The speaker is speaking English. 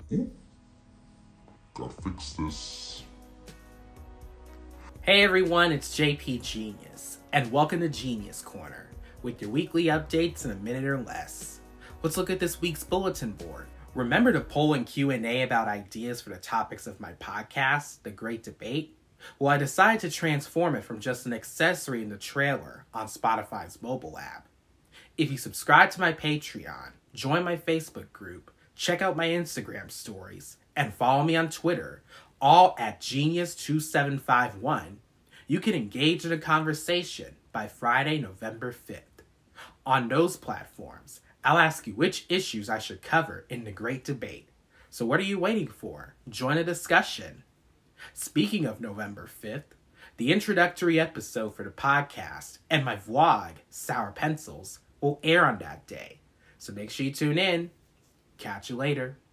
Ooh, gotta fix this. Hey everyone, it's JP Genius, and welcome to Genius Corner, with your weekly updates in a minute or less. Let's look at this week's bulletin board. Remember to poll and Q&A about ideas for the topics of my podcast, The Great Debate? Well, I decided to transform it from just an accessory in the trailer on Spotify's mobile app. If you subscribe to my Patreon, join my Facebook group, check out my Instagram stories, and follow me on Twitter, all at Genius2751, you can engage in a conversation by Friday, November 5th. On those platforms, I'll ask you which issues I should cover in the Great Debate. So what are you waiting for? Join a discussion. Speaking of November 5th, the introductory episode for the podcast and my vlog, Sour Pencils, will air on that day. So make sure you tune in. Catch you later.